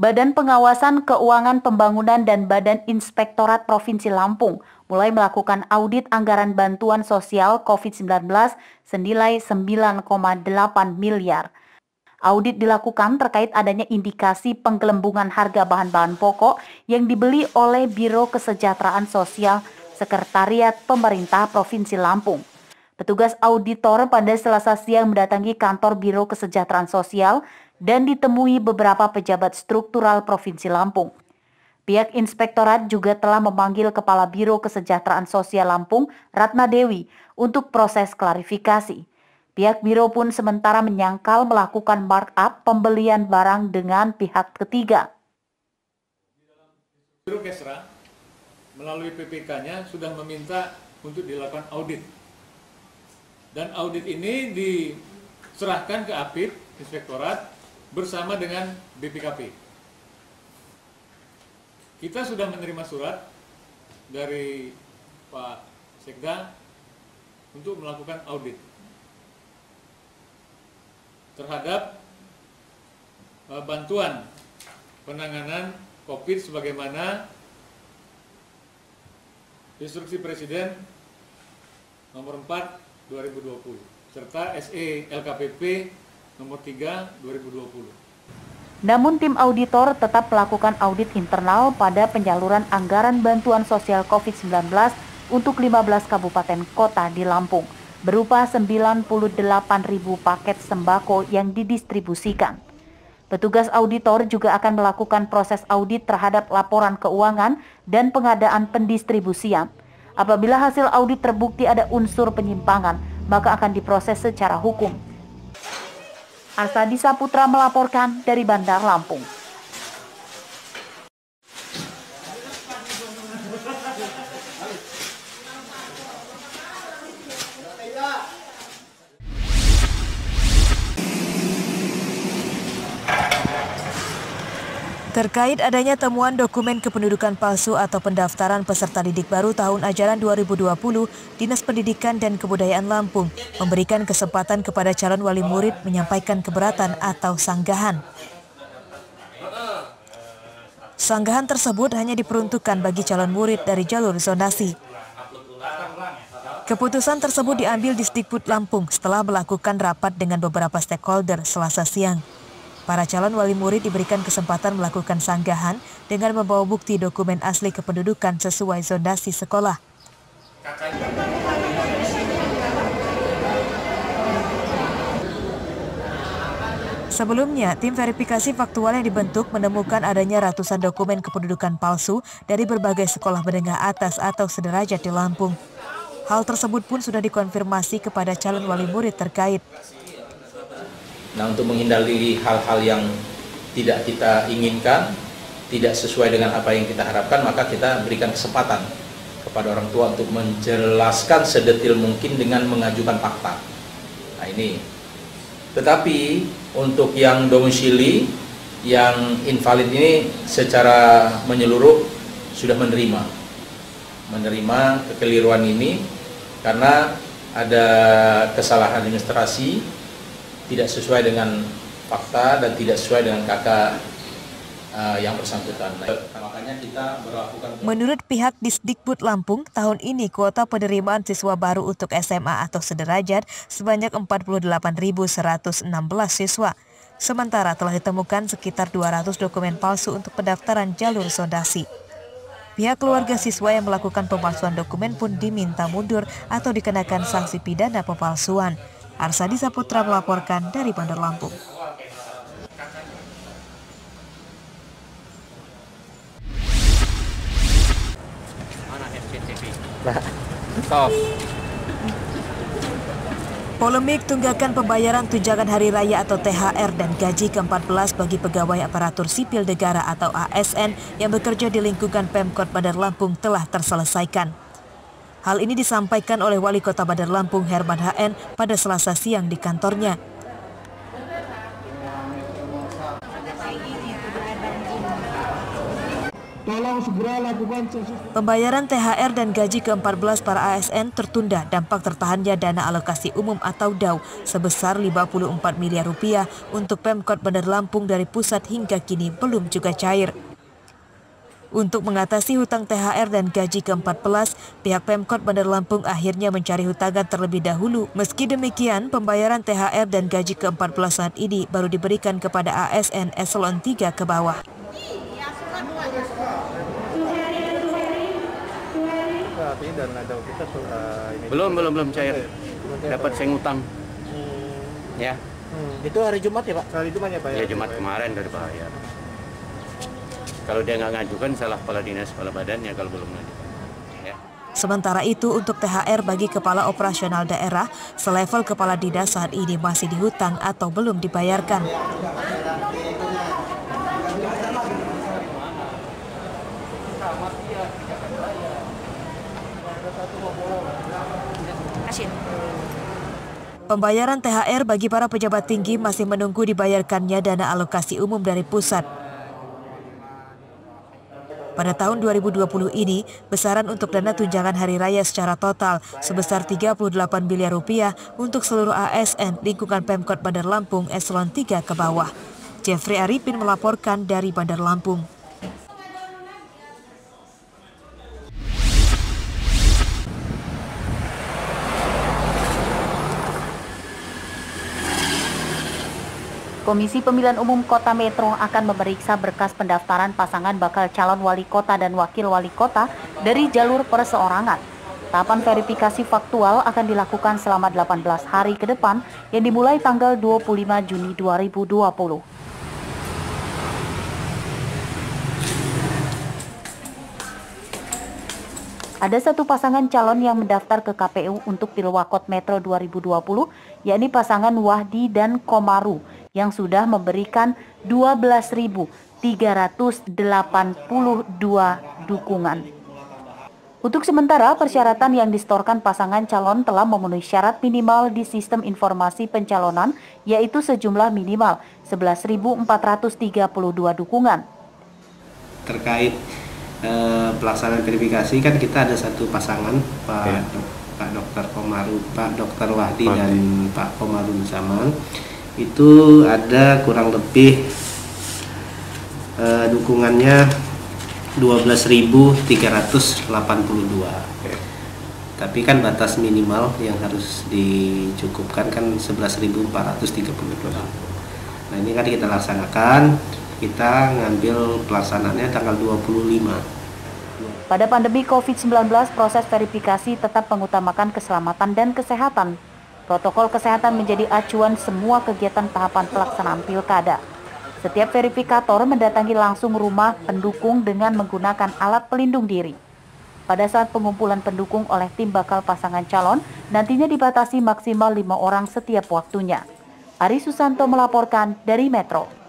Badan Pengawasan Keuangan Pembangunan dan Badan Inspektorat Provinsi Lampung mulai melakukan audit anggaran bantuan sosial COVID-19 senilai 9,8 miliar. Audit dilakukan terkait adanya indikasi penggelembungan harga bahan-bahan pokok yang dibeli oleh Biro Kesejahteraan Sosial Sekretariat Pemerintah Provinsi Lampung. Petugas auditor pada Selasa siang mendatangi kantor Biro Kesejahteraan Sosial dan ditemui beberapa pejabat struktural Provinsi Lampung. Pihak inspektorat juga telah memanggil Kepala Biro Kesejahteraan Sosial Lampung, Ratna Dewi, untuk proses klarifikasi. Pihak Biro pun sementara menyangkal melakukan markup pembelian barang dengan pihak ketiga. Biro Kesra melalui PPK-nya sudah meminta untuk dilakukan audit. Dan audit ini diserahkan ke APIP, Inspektorat, bersama dengan BPKP. Kita sudah menerima surat dari Pak Sekda untuk melakukan audit terhadap bantuan penanganan COVID sebagaimana Instruksi Presiden nomor 4 2020 serta SE LKPP nomor 3 2020. Namun tim auditor tetap melakukan audit internal pada penyaluran anggaran bantuan sosial COVID-19 untuk 15 kabupaten kota di Lampung, berupa 98.000 paket sembako yang didistribusikan. Petugas auditor juga akan melakukan proses audit terhadap laporan keuangan dan pengadaan pendistribusian. Apabila hasil audit terbukti ada unsur penyimpangan, maka akan diproses secara hukum. Arsadi Saputra melaporkan dari Bandar Lampung. Terkait adanya temuan dokumen kependudukan palsu atau pendaftaran peserta didik baru tahun ajaran 2020, Dinas Pendidikan dan Kebudayaan Lampung memberikan kesempatan kepada calon wali murid menyampaikan keberatan atau sanggahan. Sanggahan tersebut hanya diperuntukkan bagi calon murid dari jalur zonasi. Keputusan tersebut diambil Disdikbud Lampung setelah melakukan rapat dengan beberapa stakeholder Selasa siang. Para calon wali murid diberikan kesempatan melakukan sanggahan dengan membawa bukti dokumen asli kependudukan sesuai zonasi sekolah. Sebelumnya, tim verifikasi faktual yang dibentuk menemukan adanya ratusan dokumen kependudukan palsu dari berbagai sekolah menengah atas atau sederajat di Lampung. Hal tersebut pun sudah dikonfirmasi kepada calon wali murid terkait. Nah, untuk menghindari hal-hal yang tidak kita inginkan, tidak sesuai dengan apa yang kita harapkan, maka kita berikan kesempatan kepada orang tua untuk menjelaskan sedetil mungkin dengan mengajukan fakta. Nah ini. Tetapi untuk yang domisili, yang invalid ini secara menyeluruh sudah menerima kekeliruan ini karena ada kesalahan administrasi, tidak sesuai dengan fakta dan tidak sesuai dengan kakak yang bersangkutan. Makanya kita berlakukan. Menurut pihak Disdikbud Lampung, tahun ini kuota penerimaan siswa baru untuk SMA atau sederajat sebanyak 48.116 siswa. Sementara telah ditemukan sekitar 200 dokumen palsu untuk pendaftaran jalur zonasi. Pihak keluarga siswa yang melakukan pemalsuan dokumen pun diminta mundur atau dikenakan sanksi pidana pemalsuan. Arsadi Saputra melaporkan dari Bandar Lampung. Polemik tunggakan pembayaran tunjangan hari raya atau THR dan gaji ke-14 bagi pegawai aparatur sipil negara atau ASN yang bekerja di lingkungan Pemkot Bandar Lampung telah terselesaikan. Hal ini disampaikan oleh Wali Kota Bandar Lampung Herman HN pada Selasa siang di kantornya. tolong segera lakukan Pembayaran THR dan gaji ke-14 para ASN tertunda dampak tertahannya dana alokasi umum atau DAU sebesar 54 miliar rupiah untuk Pemkot Bandar Lampung dari pusat hingga kini belum juga cair. Untuk mengatasi hutang THR dan gaji ke-14, pihak Pemkot Bandar Lampung akhirnya mencari hutangan terlebih dahulu. Meski demikian, pembayaran THR dan gaji ke-14 saat ini baru diberikan kepada ASN eselon 3 ke bawah. Belum cair. Dapat saya ngutang. Ya. Itu hari Jumat ya Pak? Hari Jumat ya Pak? Ya Jumat kemarin udah dibayar. Kalau dia nggak ngajukan salah kepala dinas, kepala badannya kalau belum ngajukan. Ya. Sementara itu untuk THR bagi kepala operasional daerah, selevel kepala dinas saat ini masih dihutang atau belum dibayarkan. Pembayaran THR bagi para pejabat tinggi masih menunggu dibayarkannya dana alokasi umum dari pusat. Pada tahun 2020 ini, besaran untuk dana tunjangan hari raya secara total sebesar 38 miliar rupiah untuk seluruh ASN lingkungan Pemkot Bandar Lampung eselon 3 ke bawah. Jeffrey Arifin melaporkan dari Bandar Lampung. Komisi Pemilihan Umum Kota Metro akan memeriksa berkas pendaftaran pasangan bakal calon wali kota dan wakil wali kota dari jalur perseorangan. Tahapan verifikasi faktual akan dilakukan selama 18 hari ke depan yang dimulai tanggal 25 Juni 2020. Ada satu pasangan calon yang mendaftar ke KPU untuk Pilwakot Metro 2020, yakni pasangan Wahdi dan Komaru, yang sudah memberikan 12.382 dukungan. Untuk sementara, persyaratan yang disetorkan pasangan calon telah memenuhi syarat minimal di sistem informasi pencalonan, yaitu sejumlah minimal 11.432 dukungan. Terkait pelaksanaan verifikasi kan kita ada satu pasangan Pak Dr. Komaru, Pak Dr. Wahdi dan Pak Komaru Zaman. Itu ada kurang lebih dukungannya 12.382. Tapi kan batas minimal yang harus dicukupkan kan 11.432. Nah, ini kan kita laksanakan, kita ngambil pelaksanaannya tanggal 25. Pada pandemi COVID-19, proses verifikasi tetap mengutamakan keselamatan dan kesehatan. Protokol kesehatan menjadi acuan semua kegiatan tahapan pelaksanaan pilkada. Setiap verifikator mendatangi langsung rumah pendukung dengan menggunakan alat pelindung diri. Pada saat pengumpulan pendukung oleh tim bakal pasangan calon, nantinya dibatasi maksimal 5 orang setiap waktunya. Ari Susanto melaporkan dari Metro.